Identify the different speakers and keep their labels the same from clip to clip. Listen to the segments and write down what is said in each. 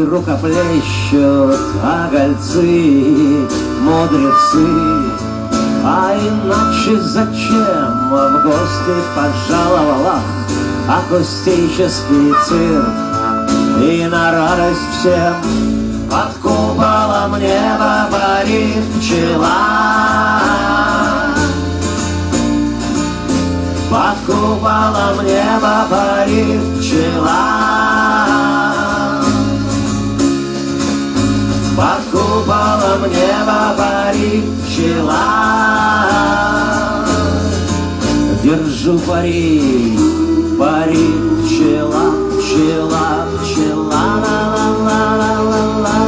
Speaker 1: рукоплещут огольцы, мудрецы. А иначе зачем в гости пожаловала акустический цирк? И на радость всем под куполом неба парит пчела. Под куполом неба парит пчела. Под куполом неба парит пчела. Держу пари, парит пчела, пчела, пчела, ла-ла-ла-ла-ла-ла.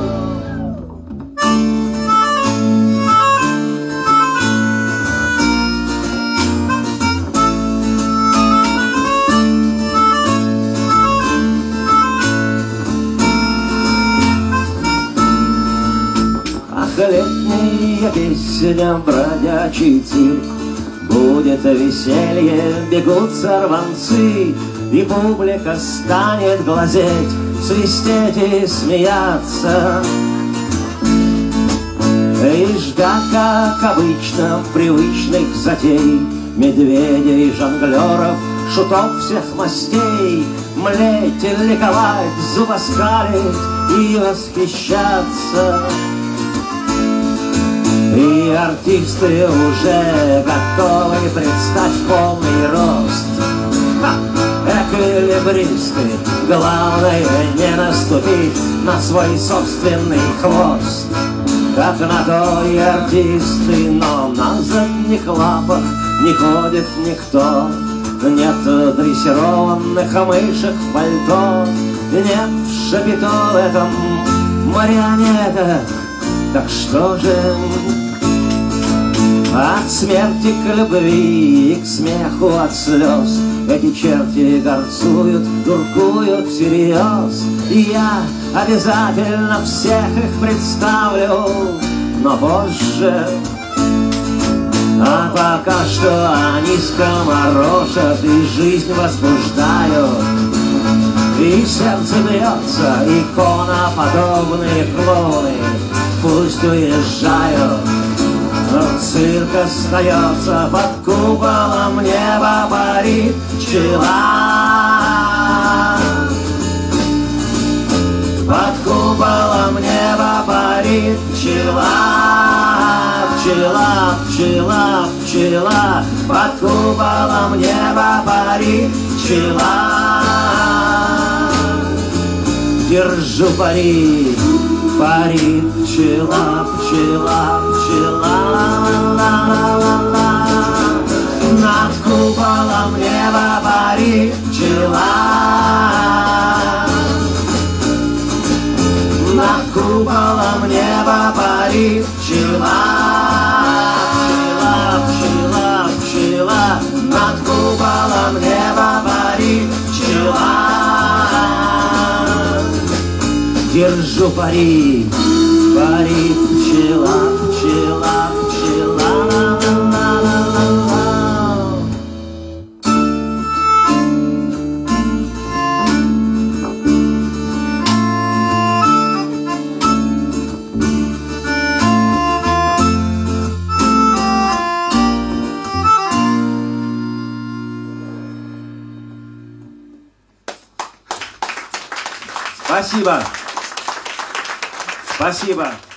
Speaker 1: Летняя песня, бродячий цирк. Будет веселье, бегут сорванцы, и публика станет глазеть, свистеть и смеяться. И ждать, как обычно, привычных затей, медведей, жонглеров, шутов всех мастей, млеть и ликовать, зубоскалить и восхищаться. И артисты уже готовы предстать в полный рост. Эквилибристы, главное не наступить на свой собственный хвост. Как на то и артисты, но на задних лапах не ходит никто. Нет дрессированных мышек в пальто, нет шапито в этом марионеток. Так что же? От смерти к любви и к смеху от слез эти черти горцуют, дуркуют всерьез. И я обязательно всех их представлю, но позже. А пока что они скоморошат и жизнь возбуждают. И сердце бьется, иконоподобные клоуны пусть уезжают. Но цирк остается, под куполом неба парит пчела. Под куполом неба парит пчела. Пчела, пчела, пчела. Под куполом неба парит пчела. Держу пари, парит пчела, пчела, пчела, ла-ла-ла-ла-ла. Над куполом неба парит пчела. Над куполом неба парит пчела. Пчела, пчела, пчела. Над куполом неба парит пчела. Держу пари, парит пчела, пчела, пчела, ла-ла-ла-ла-ла-ла.
Speaker 2: Спасибо. Спасибо.